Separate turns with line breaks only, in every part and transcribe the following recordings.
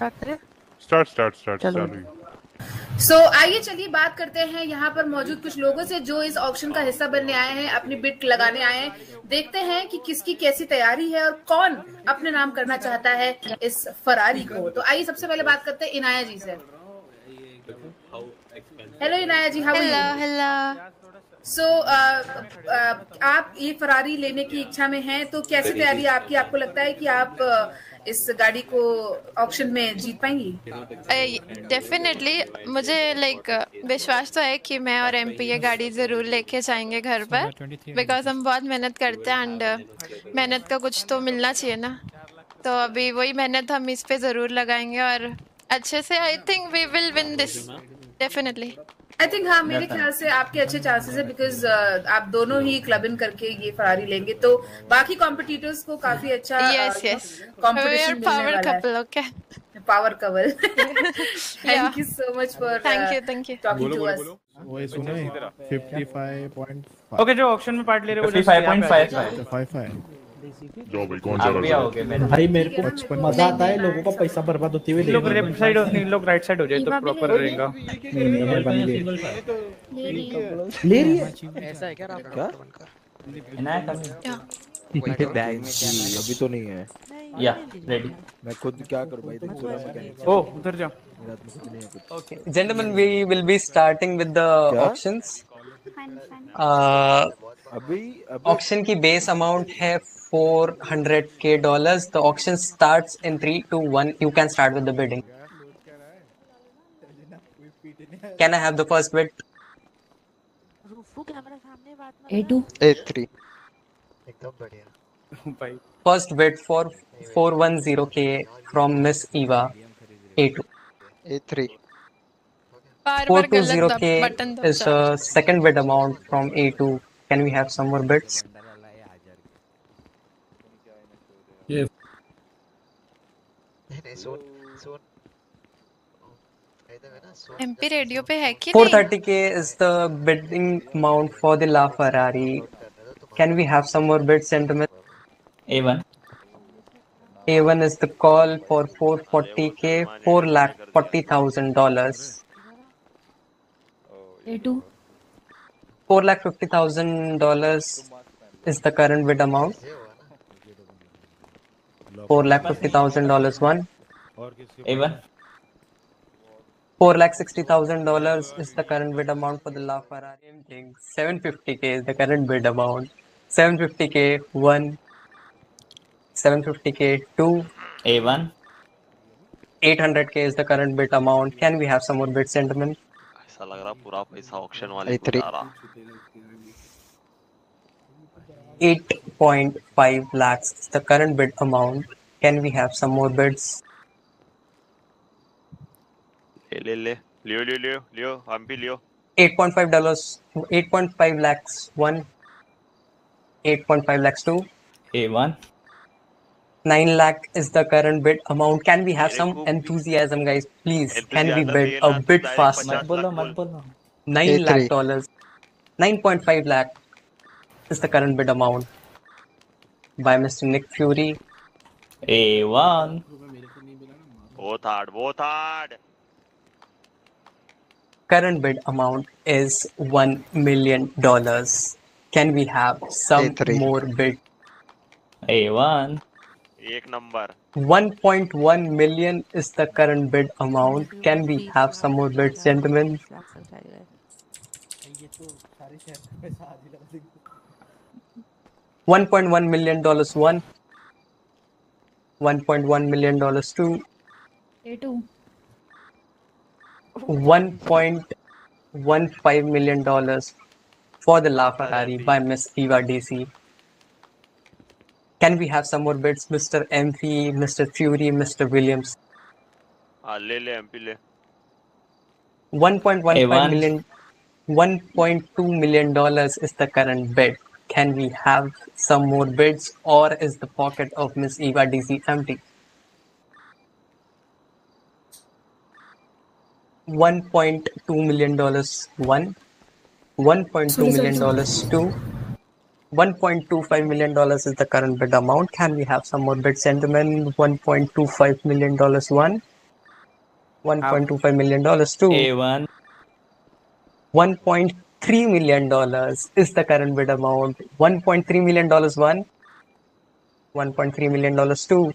Start करें?
Start
चलो।
सो आइए चलिए बात करते हैं यहाँ पर मौजूद कुछ लोगों से जो इस ऑक्शन का हिस्सा बनने आए हैं, अपनी बिड लगाने आए हैं। देखते हैं कि किसकी कैसी तैयारी है और कौन अपने नाम करना चाहता है इस फरारी को। तो आइए सबसे पहले बात करते हैं इनाया जी से। Hello Inaya ji, how are you?
Hello.
So आप ये फरारी लेने की इच्छा में हैं, तो कैसी तैयारी है आपकी? आपको लगता है कि आप इस गाड़ी को ऑक्शन में जीत पाएंगी?
डेफिनेटली मुझे विश्वास तो है कि मैं और एमपी ये गाड़ी जरूर लेके जाएंगे घर पर, बिकॉज हम बहुत मेहनत करते हैं एंड मेहनत का कुछ तो मिलना चाहिए ना। तो अभी वही मेहनत हम इस पे जरूर लगाएंगे और अच्छे से I think we will win this definitely.
I think हाँ, मेरे ख्याल से आपके अच्छे चांसेस है, बिकॉज आप दोनों ही क्लब इन करके ये फरारी लेंगे तो बाकी कॉम्पिटिटर्स को काफी अच्छा competition
power couple. Okay,
power cover. Thank you so much for
thank you
talking to us.
वो सुनो 55.5
ओके, जो ऑक्शन में पार्ट ले रहे हो
55.5
जो भाई कौन जा रहा है?
आओगे भाई, मेरे को मजा आता है लोगों का पैसा बर्बाद होते हुए।
लोग लेफ्ट साइड और नहीं, लोग राइट साइड हो जाए तो प्रॉपर रहेगा।
ले रही है
ऐसा है क्या?
क्या
बैग में क्या
अभी तो नहीं है
या रेडी।
मैं खुद क्या करूं भाई, देख पूरा मैकेनिक।
ओ उधर जा।
मेरा तो कुछ नहीं है कुछ।
Okay, gentlemen, we will be starting with the auctions.
अभी
Auction की base amount है $400K. The auction starts in 3, 2, 1. You can start with the bidding. Can I have the first bid?
A2
A3 एकदम बढ़िया
भाई
First bid for 410K from Miss Eva. A2.
A3
420K is the second bid amount from A2. Can we have some more bids?
नहीं सोन
MP radio पे है कि
430K is the bidding amount for the LaFerrari. Can we have some more bids, gentlemen?
A1
A1 is the call for 440K, $440,000.
A2
$450,000 is the current bid amount. $450,000 one.
A1
$460,000 is the current bid amount for the LaFerrari. Same thing. 750K is the current bid amount. 750K one. 750K two.
A1
800K is the current bid amount. Can we have some more bids, gentlemen?
ऐसा लग रहा पूरा पैसा auction वाले को जा रहा।
8.5 lakhs is the current bid amount. Can we have some more bids?
लियो हम भी लियो।
$8.5. 8.5 lakhs one. 8.5 lakhs two.
A1
9 lakh is the current bid amount. Can we have some enthusiasm, guys? Please, can we bid a bit faster?
मत बोलो
$9 lakh. 9.5 lakh is the current bid amount by Mr. Nick Fury.
A1
बहुत hard.
Current bid amount is $1 million. Can we have some
A3.
more bid?
A1
एक नंबर।
1.1 million is the current bid amount. Can we have some more bids, gentlemen? $1.1 million one. $1.1 million two.
A2
$1.15 million for the LaFerrari by Miss Eva DC. Can we have some more bids, Mr. MP, Mr. Fury, Mr. Williams?
ले MP ले।
1.15 million, $1.2 million is the current bid. Can we have some more bids, or is the pocket of Miss Eva DC empty? $1.2 million one. $1.2 million two. $1.25 million is the current bid amount. Can we have some more bids, gentlemen? $1.25 million one. $1.25 million to
A1.
$1.3 million is the current bid amount. $1.3 million one, $1.3 million two,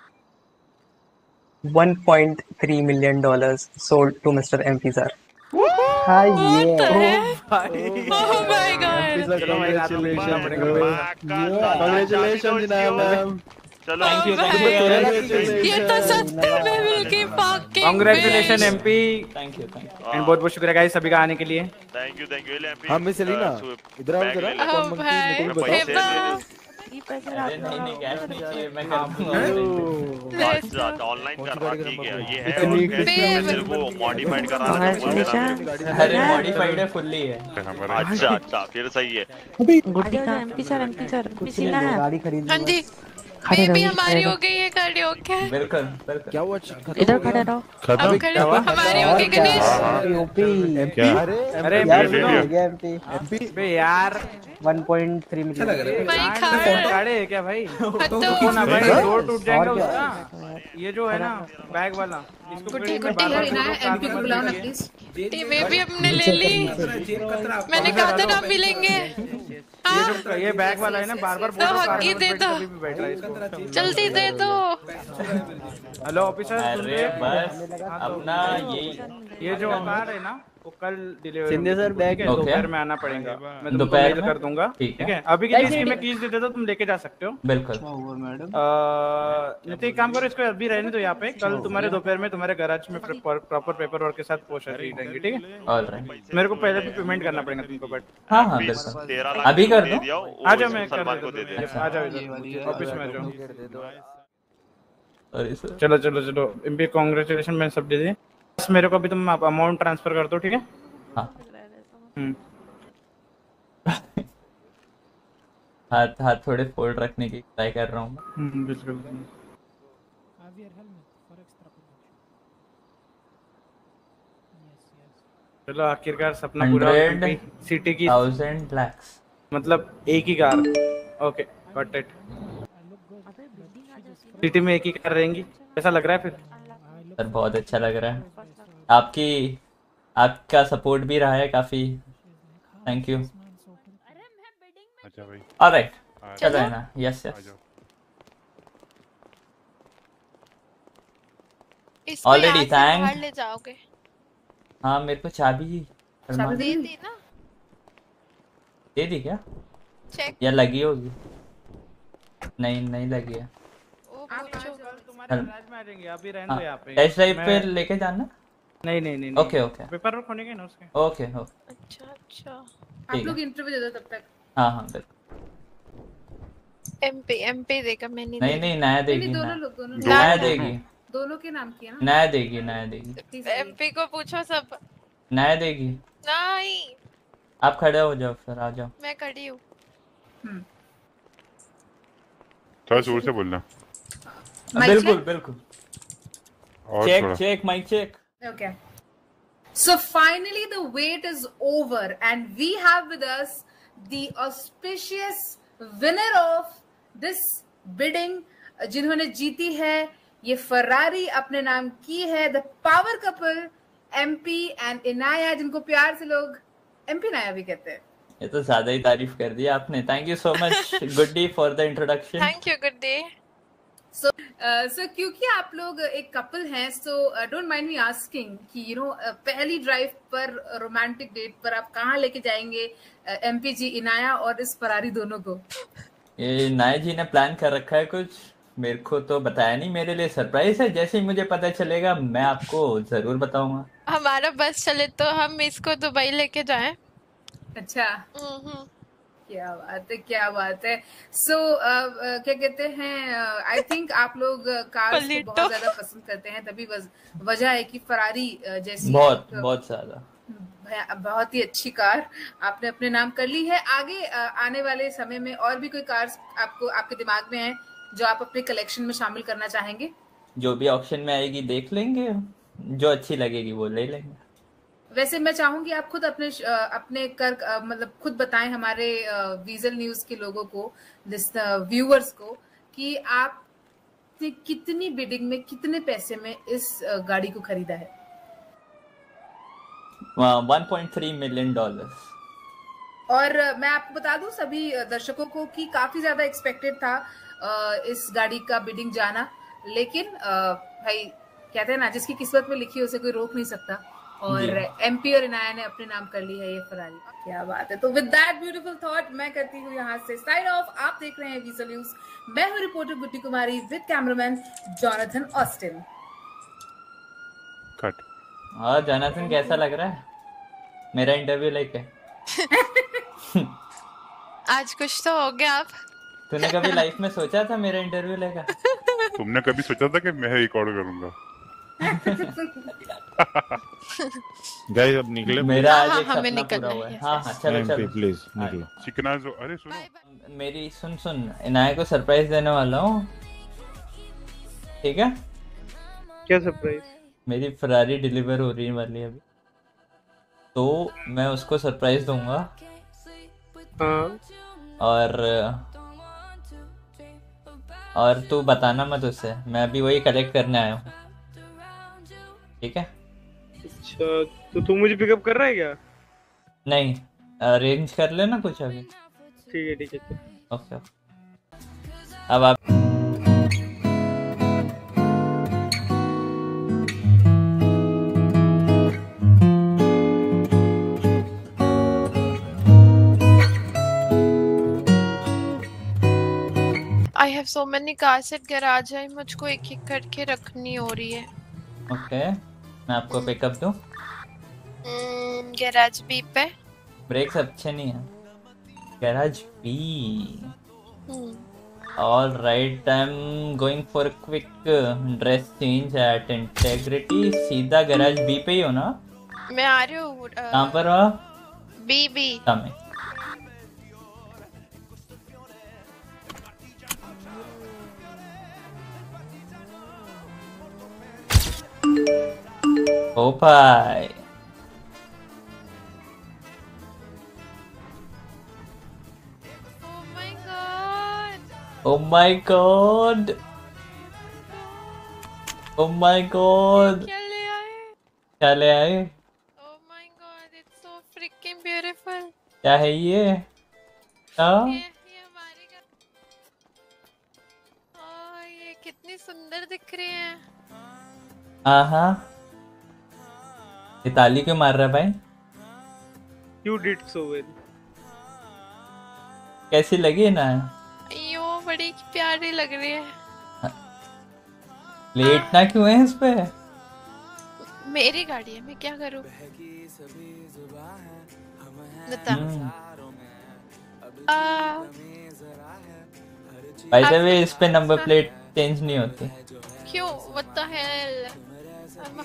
$1.3 million sold to Mr. MP sir.
हाँ
What
ये
the
Oh
heck?
भाई
Oh my
MP
god.
sir,
चलो भाई रात में पूछना पड़ेगा
congratulations जनाब।
चलो
Thank you, thank you
भाई,
very much.
ये तो सत्तर में मिल गई fucking
congratulation
bitch.
MP
Thank you, thank you.
And बहुत बहुत शुक्रिया गाइस सभी का आने के लिए।
Thank you MP.
हाँ मिस सेलिना, इधर आओ जरा।
ओ
कौन मंकी
भाई,
मेरे को भी
पैसे
बताओ।
दे
हेबा।
ये पैसे
अरे
रात
नहीं कैश नहीं चाहिए, मैं
हाँ,
कर दूंगा online पे।
अच्छा ऑनलाइन कर रहा ठीक है ये है
इतनी
और कैश में
babe.
तेरे को मॉडिफाइड कराना है बोल देना।
अरे मॉडिफाइड है, फुल्ली है।
अच्छा फिर सही है।
एमपी सर पिछला है
गाड़ी खरीद
हाँ जी, बेबी हमारी हो गई है गाड़ी। ओके
बिल्कुल बिल्कुल।
क्या हुआ?
इधर खड़े रहो।
हम खड़े हमारी हो गई गणेश।
क्या?
अरे
यार
सुनो
हो गया एमपी
बे यार
1.3 मिलियन।
भाई खा
गाड़ी है क्या भाई?
तो
तो ना भाई डोर टूट जाएगा
और क्या?
उसका। ये जो है ना बैग वाला इसको
गुड्डी
फिर
गुड्डी
बार-बार
है ना एमपी को बुलाओ ना प्लीज।
बेबी हमने ले ली। मैंने कहा था ना मिलेंगे। हाँ
ये बैग वाला है ना बार-बार
तो हक ही दे दो,
कभी भी बैठ रहा है इसको।
जल्दी दे दो।
हेलो ऑफिसर सुन रहे
अरे
हैं?
बस अपना
ये जो कार है ना वो कल delivery
Sindhe sir bag
okay.
दोपहर में आना पड़ेगा। मैं तुमको
दोपहर
मेल
में?
कर दूंगा
ठीक है।
ठीक है। अभी के लिए इसकी मैं कीज दे देता हूँ, तुम लेके जा सकते हो।
बिल्कुल।
नहीं तो एक काम करो इसको अभी रहने दो यहाँ पे। कल तुम्हारे दोपहर में तुम्हारे गैराज में प्रॉपर पेपर वर्क के साथ पोस्टर रहेंगे ठीक है।
ऑलराइट।
मेरे को पहले भी पेमेंट करना पड़ेगा तुमको बट
हाँ हाँ बिल्कुल।
13 लाख
अभी कर
दे
दो।
दिया
आ जाओ मैं कर
सलमान को
देता
दे
हूँ।
दे।
आ जाओ इधर ऑफिस में आ जाओ।
Sorry sir.
चलो चलो चलो एमपी कांग्रेचुलेशन मैंने सब दे दिए। बस मेरे को अभी तुम अमाउंट ट्रांसफर कर दो ठीक है।
हाँ।
हम्म
हाथ हाथ थोड़े फोल्ड रखने की ट्राई कर रहा हूँ।
बिल्कुल। चलो आखिरकार सपना पूरा हुआ। MP सिटी की
100,000 lakhs।
मतलब एक ही कार। Okay got it. सिटी में एक ही कार रहेंगी कैसा लग रहा है फिर?
सर बहुत अच्छा लग रहा है। आपका सपोर्ट भी रहा है काफी। Thank you.
अच्छा भाई
ऑलराइट चलो है ना। यस यस
इसको
Already
यहाँ से
thank-
बाहर ले जाओगे?
हाँ मेरे को चाबी अरमान
दे दी ना?
दे दी क्या?
चेक।
या लगी होगी? नहीं नहीं लगी है।
ओ पूछो।
तुम्हारे गैराज में आ जाएंगे अभी रहने दो यहाँ पे।
टेस्ट ड्राइव पे
मैं-
लेके जाना।
नहीं नहीं नहीं
ओके ओके
पेपर वर्क होने के ना उसके।
ओके ओके
अच्छा अच्छा।
आप लोग इंटरव्यू दे दो तब तक।
हाँ हाँ बिल्कुल।
एमपी देगा। मैं नहीं
नहीं नहीं नया देगी
दोनों
नया
लोग दोनों
नया देगी
दोनों के नाम किया ना।
नया देगी नया देगी
एमपी को पूछो सब।
नया देगी।
नहीं
आप खड़े हो जाओ फिर आ जाओ।
मैं खड़ी हूँ।
थोड़ा जोर से बोलना।
बिल्कुल बिल्कुल।
और
चेक
थोड़ा
check mic check.
Okay. So finally the wait is over and we have with us the auspicious winner of this bidding जिन्होंने जीती है ये फरारी अपने नाम की है the power couple MP and Inaya जिनको प्यार से लोग एमपी नाया भी कहते हैं।
ये तो ज्यादा ही तारीफ कर दी आपने। Thank you so much Guddi for the introduction.
Thank you good day.
So क्योंकि आप लोग एक कपल हैं so don't mind me asking कि you know पहली ड्राइव पर रोमांटिक डेट पर आप कहाँ लेके जाएंगे एमपी जी इनाया और इस फरारी दोनों को?
ये नाया जी ने प्लान कर रखा है कुछ। मेरे को तो बताया नहीं, मेरे लिए सरप्राइज है। जैसे ही मुझे पता चलेगा मैं आपको जरूर बताऊंगा।
हमारा बस चले तो हम इसको दुबई लेके जाएं।
अच्छा क्या बात है। सो क्या कहते हैं आई थिंक आप लोग कार्स को बहुत ज्यादा पसंद करते हैं तभी वजह है कि फरारी जैसी
बहुत बहुत ज्यादा
बहुत ही अच्छी कार आपने अपने नाम कर ली है। आगे आने वाले समय में और भी कोई कार्स आपको आपके दिमाग में है जो आप अपने कलेक्शन में शामिल करना चाहेंगे? जो
भी ऑप्शन में आएगी देख लेंगे, जो अच्छी लगेगी वो ले लेंगे।
वैसे मैं चाहूंगी आप खुद अपने मतलब खुद बताएं हमारे वीजल न्यूज के लोगों को व्यूअर्स को कि आप कितनी बिडिंग में, कितने पैसे में इस गाड़ी को खरीदा है?
$1.3 million।
और मैं आपको बता दूं सभी दर्शकों को कि काफी ज्यादा एक्सपेक्टेड था इस गाड़ी का बिडिंग जाना, लेकिन भाई कहते हैं ना, जिसकी किस्मत में लिखी है उसे कोई रोक नहीं सकता, और एमपी और इनाया ने अपने नाम कर ली है ये फरारी। क्या बात है। तो विद दैट ब्यूटीफुल थॉट मैं करती हूँ यहाँ से साइड ऑफ। आप देख रहे हैं वीजल न्यूज, मैं हूँ reporter Guddi Kumari with cameraman Jonathan Austin.
Cut.
और जॉनथन कैसा लग रहा है मेरा इंटरव्यू लेके?
आज कुछ तो हो गया। आप
तूने कभी लाइफ में सोचा था मेरा इंटरव्यू लेगा?
तुमने कभी सोचा था कि मैं रिकॉर्ड करूंगा?
गाइस अब निकले।
मेरा आज एक सपना पूरा हुआ है। हाँ चलो चलो
प्लीज निकलो।
चिकना जो, अरे सुनो
मेरी, सुन इनाया को सरप्राइज देने वाला हूँ, ठीक है?
क्या सरप्राइज?
मेरी फरारी डिलीवर हो रही वाली है अभी, तो मैं उसको सरप्राइज दूंगा।
हाँ।
और तू बताना मत उससे, मैं अभी वही कलेक्ट करने आया हूँ, ठीक है?
अच्छा, तो तू मुझे पिकअप कर रहा है क्या?
नहीं, अरेंज कर लेना कुछ अभी।
ठीक है।
ओके। अब आप
I have so many cars at garage है, मुझको एक एक करके रखनी हो रही है।
ओके, मैं आपको पिकअप दूं?
गैराज बी पे।
ब्रेक्स अच्छे नहीं हैं। Garage B. All right, I am going for quick dress change at integrity. सीधा गैराज बी पे ही हो ना?
मैं आ रही हूँ।
कहाँ पर हो?
बी।
ओ भाई, oh my god, oh my god, क्या ले आए?
Oh my god, it's so freaking beautiful।
क्या है ये?
ये हमारी ये कितनी सुंदर दिख रही है।
हाँ, ये ताली क्यों मार रहा है भाई?
You did so well।
कैसी लगी ना?
यो बड़ी प्यारी लग रही है।
लेटना क्यों है इस पे?
मेरी गाड़ी है, मैं क्या करूं? बता।
बाय द वे, इस पे नंबर प्लेट चेंज नहीं होती।
क्यों? What the hell? I'm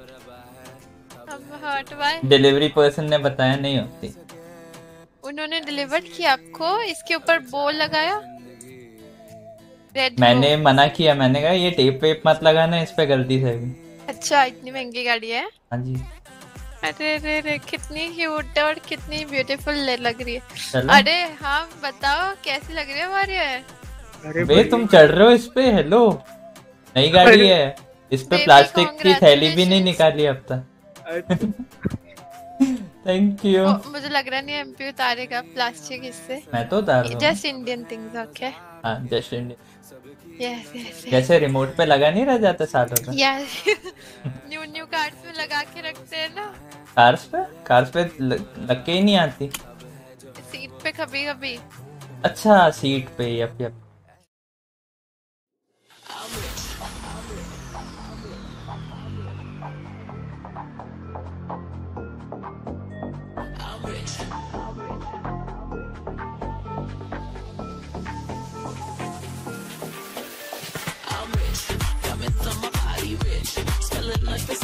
hurt, why?
Delivery person ने बताया नहीं होती।
उन्होंने डिलीवर किया आपको? इसके ऊपर बोल लगाया?
मैंने मना किया, मैंने कहा ये टेप वेप मत लगाना इस पे गलती से भी।
अच्छा, इतनी महंगी गाड़ी है?
हाँ जी।
अरे कितनी क्यूट है और कितनी ब्यूटीफुल लग रही है। अरे हाँ, बताओ कैसी लग रही है हमारी?
अरे तुम चढ़ रहे हो इस पे? हेलो, नई गाड़ी है, इस पे प्लास्टिक की थैली भी नहीं निकाली अब तक। Thank you.
मुझे लग रहा नहीं एमपी उतारेगा प्लास्टिक इससे।
मैं तो उतार दूंगा।
Just Indian things, okay?
हाँ, जस्ट इंडियन।
यस।
जैसे रिमोट पे लगा नहीं रह जाता सालों तक।
यस। न्यू कार्ड्स में लगा के रखते हैं ना।
कार्स पे लग के ही नहीं आती।
सीट पे कभी।
अच्छा, सीट पे। यप।
Like